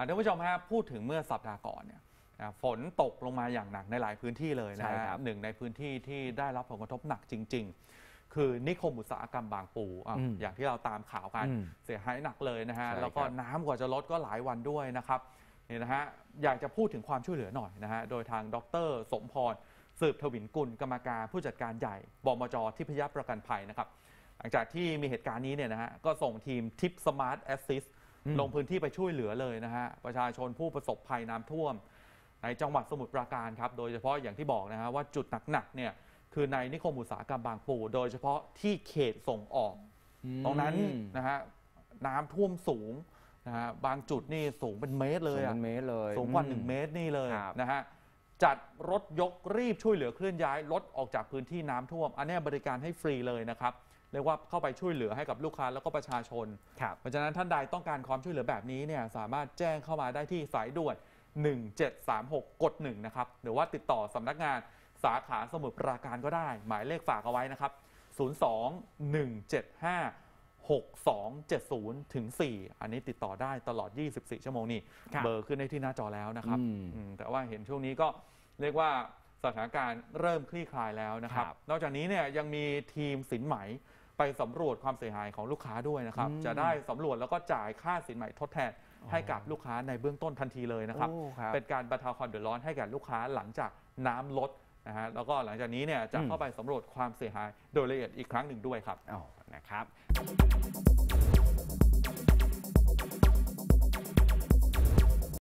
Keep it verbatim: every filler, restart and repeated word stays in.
ท่านผู้ชมฮะพูดถึงเมื่อสัปดาห์ก่อนเนี่ยฝนตกลงมาอย่างหนักในหลายพื้นที่เลยนะฮะหนึ่งในพื้นที่ที่ได้รับผลกระทบหนักจริงๆคือนิคมอุตสาหกรรมบางปูอย่างที่เราตามข่าวกันเสียหายหนักเลยนะฮะแล้วก็น้ำกว่าจะลดก็หลายวันด้วยนะครับนี่นะฮะอยากจะพูดถึงความช่วยเหลือหน่อยนะฮะโดยทางดร.สมพรสืบทวินกุลกรรมการผู้จัดการใหญ่บมจ.ทิพยประกันภัยนะครับหลังจากที่มีเหตุการณ์นี้เนี่ยนะฮะก็ส่งทีมทิปสมาร์ทแอสซิสลงพื้นที่ไปช่วยเหลือเลยนะฮะประชาชนผู้ประสบภัยน้ำท่วมในจังหวัดสมุทรปราการครับโดยเฉพาะอย่างที่บอกนะฮะว่าจุดหนักๆเนี่ยคือในนิคมอุตสาหกรรมบางปูโดยเฉพาะที่เขตส่งออกตรงนั้นนะฮะน้ำท่วมสูงนะฮะบางจุดนี่สูงเป็นเมตรเลยอะสูงกว่าหนึ่งเมตรนี่เลยนะฮะจัดรถยกรีบช่วยเหลือเคลื่อนย้ายรถออกจากพื้นที่น้ำท่วมอันนี้บริการให้ฟรีเลยนะครับเรียกว่าเข้าไปช่วยเหลือให้กับลูกค้าแล้วก็ประชาชนเพราะฉะนั้นท่านใดต้องการความช่วยเหลือแบบนี้เนี่ยสามารถแจ้งเข้ามาได้ที่สายด่วนหนึ่งเจ็ดสามหกกดหนึ่งนะครับหรือว่าติดต่อสำนักงานสาขาสมุทรปราการก็ได้หมายเลขฝากเอาไว้นะครับศูนย์ สอง หนึ่ง เจ็ด ห้า หก สอง เจ็ด ศูนย์ ถึง สี่อันนี้ติดต่อได้ตลอดยี่สิบสี่ชั่วโมงนี่เบอร์ขึ้นในที่หน้าจอแล้วนะครับแต่ว่าเห็นช่วงนี้ก็เรียกว่าสถานการณ์เริ่มคลี่คลายแล้วนะครับนอกจากนี้เนี่ยยังมีทีมสินไหมไปสำรวจความเสียหายของลูกค้าด้วยนะครับจะได้สำรวจแล้วก็จ่ายค่าสินไหมทดแทนให้กับลูกค้าในเบื้องต้นทันทีเลยนะครับเป็นการบรรเทาความเดือดร้อนให้แก่ลูกค้าหลังจากน้ำลดนะฮะแล้วก็หลังจากนี้เนี่ยจะเข้าไปสำรวจความเสียหายโดยละเอียดอีกครั้งหนึ่งด้วยครับนะครับ